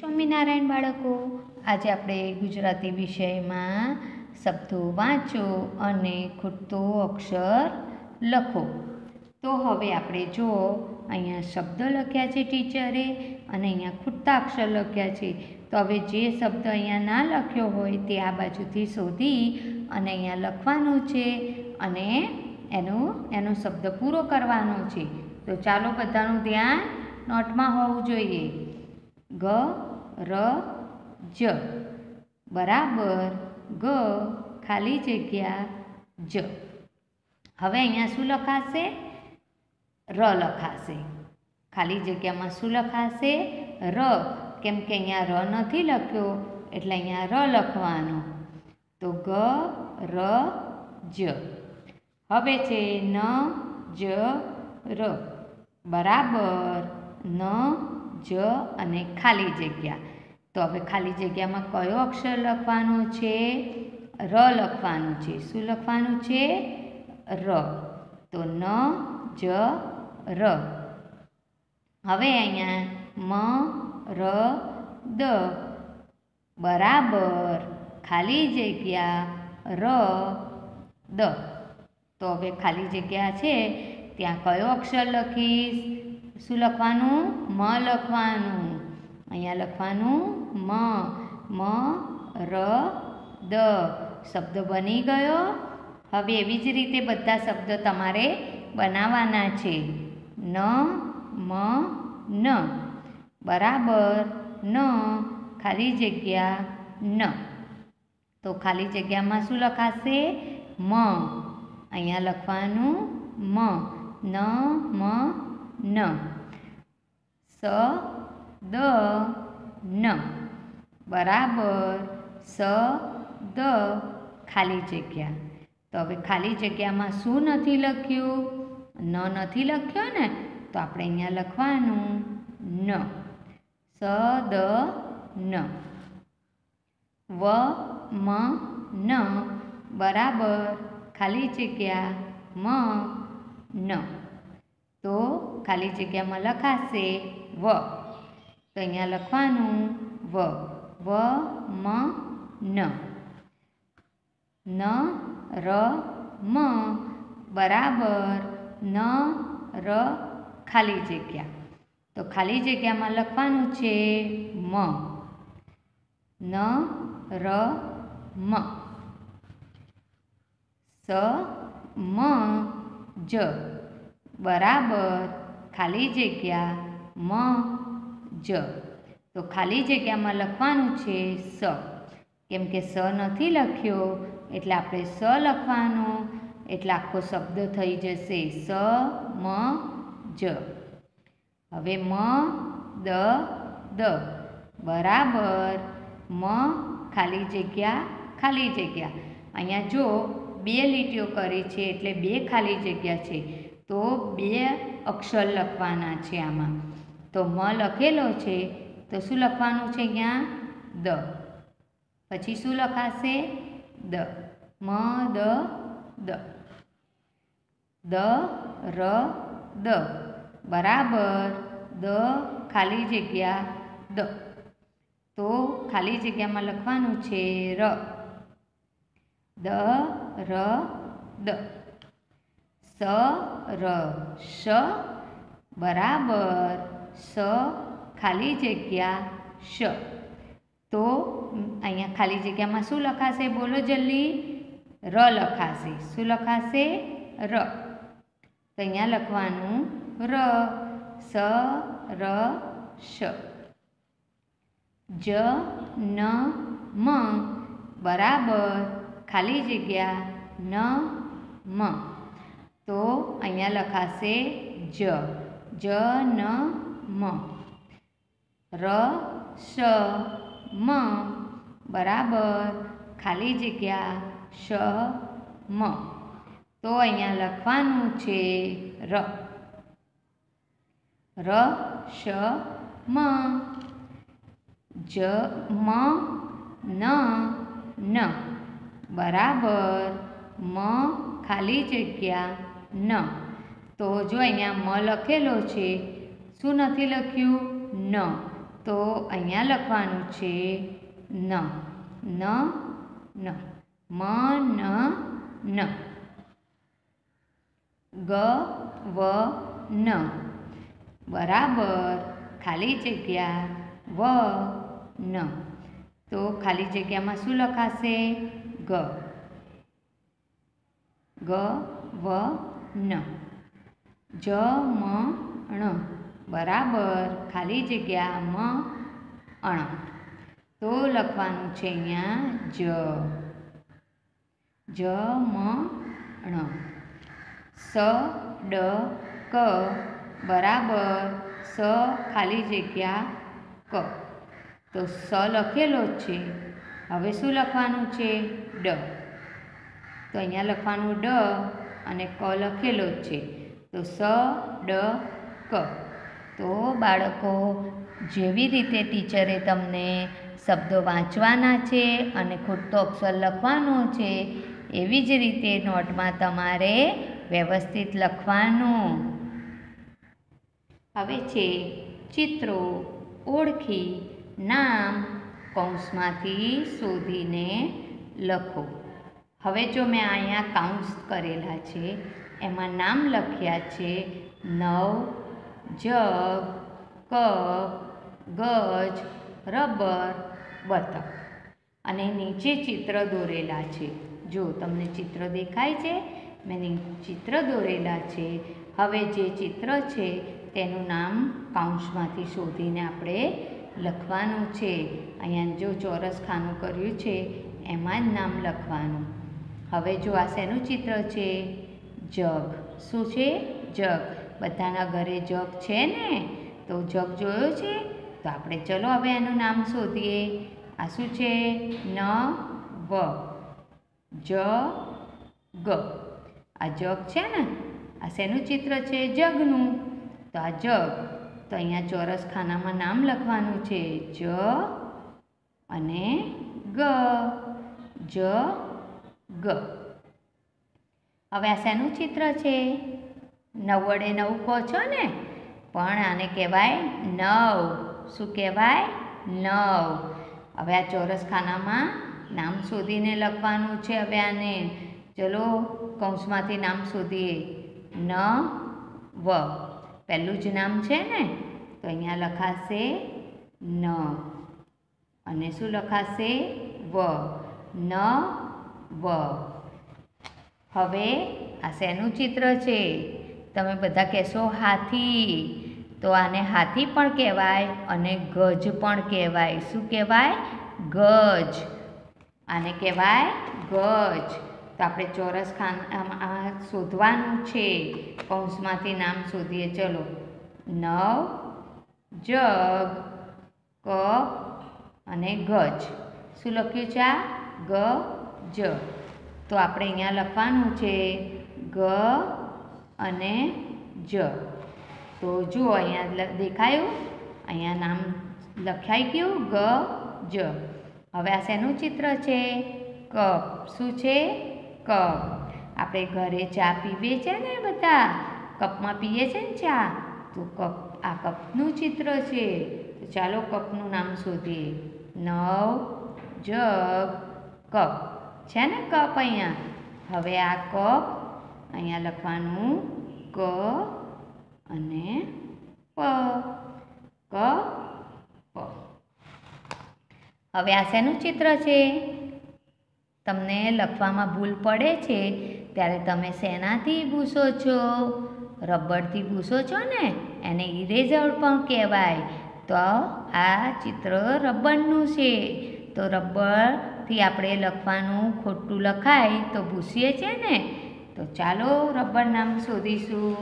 સ્વામિનારાયણ બાળકો, આજે આપણે ગુજરાતી વિષયમાં શબ્દો વાંચો અને ખૂટતો અક્ષર લખો. તો હવે આપણે જુઓ, અહીંયા શબ્દ લખ્યા છે ટીચરે અને અહીંયા ખૂટતા અક્ષર લખ્યા છે. તો હવે જે શબ્દ અહીંયા ના લખ્યો હોય તે આ બાજુથી શોધી અને અહીંયા લખવાનું છે અને એનો શબ્દ પૂરો કરવાનો છે. તો ચાલો, બધાનું ધ્યાન નોટમાં હોવું જોઈએ. ગ ર જ બરાબર ગ ખાલી જગ્યા જ. હવે અહીંયા શું લખાશે? ર લખાશે. ખાલી જગ્યામાં શું લખાશે? ર. કેમ કે અહીંયા ર નથી લખ્યો એટલે અહીંયા ર લખવાનો. તો ગ ર જ. હવે છે ન જ ર બરાબર ન જ અને ખાલી જગ્યા. તો હવે ખાલી જગ્યામાં કયો અક્ષર લખવાનો છે? ર લખવાનું છે. શું લખવાનું છે? ર. તો ન જ ર. હવે અહીંયા મ ર દ બરાબર ખાલી જગ્યા ર દ. તો હવે ખાલી જગ્યા છે ત્યાં કયો અક્ષર લખીશ? શું લખવાનું? મ લખવાનું. અહીંયા લખવાનું મ. મ ર દ. શબ્દ બની ગયો. હવે એવી જ રીતે બધા શબ્દ તમારે બનાવવાના છે. ન મ ન બરાબર ન ખાલી જગ્યા ન. તો ખાલી જગ્યામાં શું લખાશે? મ. અહીંયા લખવાનું મ. ન મ ન. સ દ ન બરાબર સ દ ખાલી જગ્યા. તો હવે ખાલી જગ્યામાં શું નથી લખ્યું? ન નથી લખ્યો ને, તો આપણે અહીંયા લખવાનું ન. સ દ ન. વ મ ન બરાબર ખાલી જગ્યા મ ન. તો ખાલી જગ્યામાં લખાશે વ. તો અહીંયા લખવાનું વ. વ મ ન. ન ર મ બરાબર ન ર ખાલી જગ્યા. તો ખાલી જગ્યામાં લખવાનું છે મ. ન ર મ. સ મ જ બરાબર ખાલી જગ્યા મ જ. તો ખાલી જગ્યામાં લખવાનું છે સ. કેમ કે સ નથી લખ્યો એટલે આપણે સ લખવાનું. એટલે આખો શબ્દ થઈ જશે સ મ જ. હવે મ દ દ બરાબર મ ખાલી જગ્યા. અહીંયા જો બે લીટીઓ કરી છે એટલે બે ખાલી જગ્યા છે. તો બે અક્ષર લખવાના છે આમાં. તો મ લખેલો છે તો શું લખવાનું છે? અહીંયા દ. પછી શું લખાશે? દ. મ દ દ. દ ર દ બરાબર દ ખાલી જગ્યા દ. તો ખાલી જગ્યામાં લખવાનું છે ર. દ ર દ. સ ર શ બરાબર સ ખાલી જગ્યા શ. તો અહીંયા ખાલી જગ્યામાં શું લખાશે? બોલો જલ્દી. ર લખાશે. શું લખાશે? ર. તો અહીંયા લખવાનું ર. સ ર શ. જ ન મ બરાબર ખાલી જગ્યા ન મ. તો અહીંયા લખાશે જ. જ ન મ. ર શ મ બરાબર ખાલી જગ્યા શ મ. તો અહીંયા લખવાનું છે ર. ર શ મ. જ મ ન ન બરાબર મ ખાલી જગ્યા ન. તો જો અહીંયા મ લખેલો છે, શું નથી લખ્યું? ન. તો અહીંયા લખવાનું છે ન ન ન મ ન ન ગ વ ન બરાબર ખાલી જગ્યા વ ન તો ખાલી જગ્યામાં શું લખાશે ગ ગ વ ન જ મ ણ બરાબર ખાલી જગ્યા મ અણ તો લખવાનું છે અહીંયા જ મ ણ સ ડ ક બરાબર સ ખાલી જગ્યા ક તો સ લખેલો જ છે હવે શું લખવાનું છે ડ તો અહીંયા લખવાનું ડ અને ક લખેલો જ છે તો સ ડ ક તો બાળકો જેવી રીતે ટીચરે તમને શબ્દો વાંચવાના છે અને ખૂટતો અક્ષર લખવાનો છે એવી જ રીતે નોટમાં તમારે વ્યવસ્થિત લખવાનું. હવે છે ચિત્રો ઓળખી નામ કૌંસમાંથી શોધીને લખો. હવે જો મેં અહીંયા કાઉન્સ કરેલા છે એમાં નામ લખ્યા છે નવ, જગ, કપ, ગજ, રબર, બતક અને નીચે ચિત્ર દોરેલા છે. જો તમને ચિત્ર દેખાય છે, મેં ચિત્ર દોરેલા છે. હવે જે ચિત્ર છે તેનું નામ કાઉન્સમાંથી શોધીને આપણે લખવાનું છે. અહીંયા જો ચોરસ ખાનું કર્યું છે એમાં જ નામ લખવાનું. હવે જો આ શેનું ચિત્ર છે જગ. શું છે જગ. બધાના ઘરે જગ છે ને, તો જગ જોયો છે. તો આપણે ચલો હવે એનું નામ શોધીએ. આ શું છે ન વ જ ગ. આ જગ છે ને, આ શેનું ચિત્ર છે જગનું. તો આ જગ. તો અહીંયા ચોરસ ખાનામાં નામ લખવાનું છે જ અને ગ. જ ગ. હવે આ શેનું ચિત્ર છે 9 વડે 9 કહો છો ને, પણ આને કહેવાય 9. શું કહેવાય 9. હવે આ ચોરસ ખાનામાં નામ શોધીને લખવાનું છે. હવે આને ચલો કૌંસમાંથી નામ શોધીએ. ન વ પહેલું જ નામ છે ને, તો અહીંયા લખાશે ન અને શું લખાશે વ. ન વ. હવે આ શેનું ચિત્ર છે તમે બધા કહેશો હાથી. તો આને હાથી પણ કહેવાય અને ગજ પણ કહેવાય. શું કહેવાય ગજ. આને કહેવાય ગજ. તો આપણે ચોરસ ખાનામાં શોધવાનું છે. કૌંસમાંથી નામ શોધીએ. ચલો 9, જગ, કપ અને ગજ. શું લખ્યું છે આ ગ જ. તો આપણે અહીંયા લખવાનું છે ગ અને જ. તો જુઓ અહીંયા દેખાયું, અહીંયા નામ લખાઈ ગયું ગ જ. હવે આ શેનું ચિત્ર છે કપ. શું છે કપ. આપણે ઘરે ચા પીવીએ છે ને, બધા કપમાં પીએ છે ને ચા. તો કપ, આ કપનું ચિત્ર છે. તો ચાલો કપનું નામ શોધીએ. 9, જગ, કપ છે ને કપ અહીંયા. હવે આ કપ અહીંયા લખવાનું ક અને પ. ક પ. હવે આ શેનું ચિત્ર છે તમને લખવામાં ભૂલ પડે છે ત્યારે તમે શેનાથી ભૂસો છો? રબરથી ભૂસો છો ને, એને ઇરેઝર પણ કહેવાય. તો આ ચિત્ર રબરનું છે. તો રબરથી આપણે લખવાનું ખોટું લખાય તો ભૂસીએ છે ને. તો ચાલો રબર નામ શોધીશું.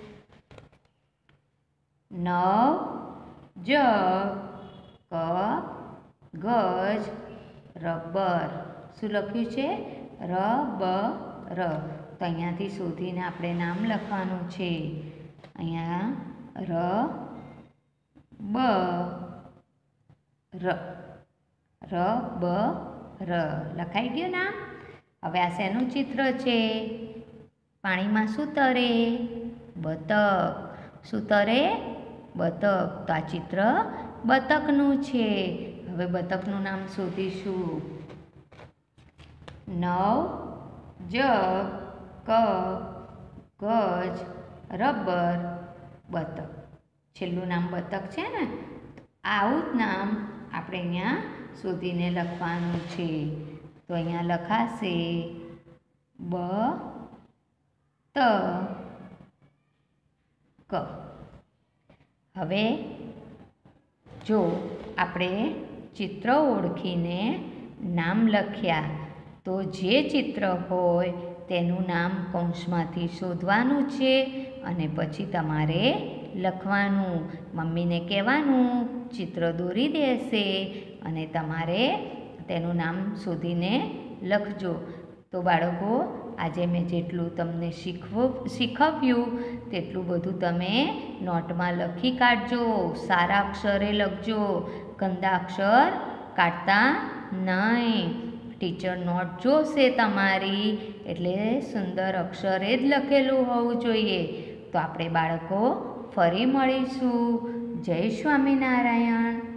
9, જગ, કપ, ગજ, રબર. શું લખ્યું છે રબર. તો અહીંયાથી શોધીને આપણે નામ લખવાનું છે. અહીંયા ર બ ર. ર બ ર લખાઈ ગયું નામ. હવે આ શેનું ચિત્ર છે? પાણીમાં શું તરે? બતક. શું તરે? બતક. તો આ ચિત્ર બતકનું છે. હવે બતકનું નામ શોધીશું. નવ, જગ, ગજ, રબર, બતક. છેલ્લું નામ બતક છે ને, આવું જ નામ આપણે અહીંયા શોધીને લખવાનું છે. તો અહીંયા લખાશે બ ત ક. હવે જો આપણે ચિત્ર ઓળખીને નામ લખ્યા તો જે ચિત્ર હોય તેનું નામ કૌંસમાંથી શોધવાનું છે અને પછી તમારે લખવાનું. મમ્મીને કહેવાનું ચિત્ર દોરી દેશે અને તમારે તેનું નામ શોધીને લખજો. તો બાળકો, આજે મેં જેટલું તમને શીખવ્યું તેટલું બધું તમે નોટમાં લખી કાઢજો. સારા અક્ષરે લખજો, ગંદા અક્ષર કાઢતા નહીં. ટીચર નોટ જોશે તમારી એટલે સુંદર અક્ષરે જ લખેલું હોવું જોઈએ. તો આપણે બાળકો ફરી મળીશું. જય સ્વામિનારાયણ.